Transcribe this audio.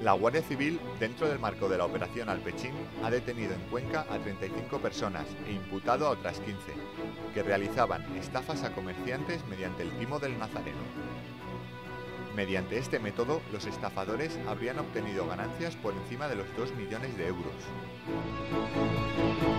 La Guardia Civil, dentro del marco de la Operación Alpechín, ha detenido en Cuenca a 35 personas e imputado a otras 15, que realizaban estafas a comerciantes mediante el timo del Nazareno. Mediante este método, los estafadores habrían obtenido ganancias por encima de los 2 millones de euros.